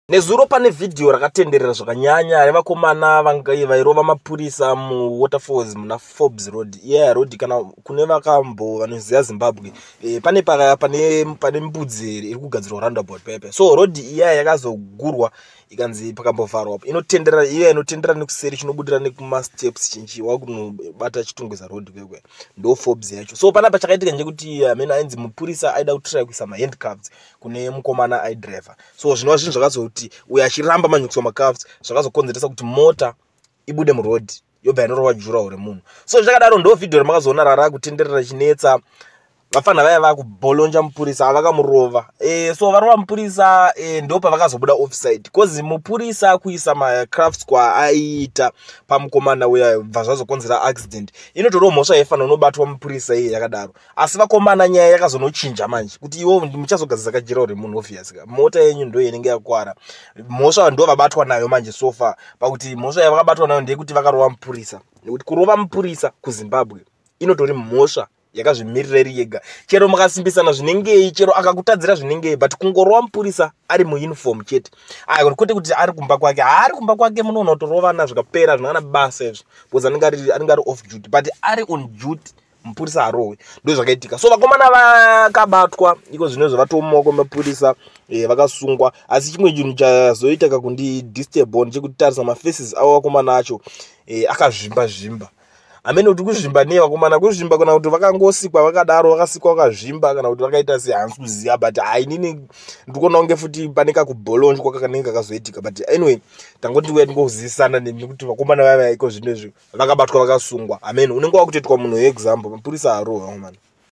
Nezuro pane video rakatenderera zvakanyanya revakomana vairova mapurisa muwaterfalls muna Forbes Road. Road kana kune vakambo vanoziva Zimbabwe. Pane mbudzi iri kugadzirwa roundabout pepe. So road yakazogurwa ikanzi pakambovharwa. Inotendera nekuseri chinobudira nekuma steps chinchi wakunobata chitungwiza road kwekwe. Ndo Forbes yacho. So panapa chakaitika nje kuti amene ainzi mupurisa aida kutry kuisa ma handcuffs kune mukomana aidriver. So zvinova zvinhu zvakazokuti uyo achiramba manyukuswa makafs zvakazokonzeresa kuti mota ibude muroad yobva yanorova juraho remunhu. So zvakadaro ndo video ramakazoona rara kutenderera chinetsa vafana vaya vakubholonja mupurisa vakamurova. So varova mupurisa ndo pavakazobuda offside because mupurisa kuisa macrafts kwaaiita pamukomana uya bva zvazokonzera accident. Inotoriwo mhosva yaifana unobatwa mupurisa iye yakadaro. Asi vakomana nyaya yakazonochinja manje kuti iwo muchazogadzisa kajiraho remunhu obviously. Mota yenyu ndo inenge yakwara. Mhosva ndo vabatwa nayo manje so far. Pakuti mhosva yavakabatwa nayo ndeyekuti vakarova mupurisa. Nekuti kurova mupurisa kuZimbabwe inotori mhosva yakazvimirira iri yega. Chero makasimbisana zvinengei, chero akakutadzira zvinengei, but kungorova mupurisa ari muuniform chete. Kwete kuti ari kumba kwake. Ari kumba kwake munoona kutorovana zvikapera zvingana basa izvo. Because anenge ari off duty, but ari on duty mupurisa arowe. Ndo zvakaitika. So vakomana vakabatwa iko zvinezvo vatomumaoko mapurisa vakasungwa. Asi chimwe chinhu chazoita kakundi disturb chekuti tarisa mafaces avo vakomana acho akazvimba. Amene kuti kuzvimba nevakomana kuzvimba kana kuti vakangosikwa vakadaro vakasikwa vakazvimba kana kuti vakaita sehansi kuziya, but inini ndikuona kunge futi paneka kubholonjwa kakanenge kakazoitika. But anyway tangoti uya ndingozivisana nekuti vakomana vaya iko zvinezvi vakabatwa vakasungwa. Amen. Unenge wakutoitwa munhu example mapurisa arowa man.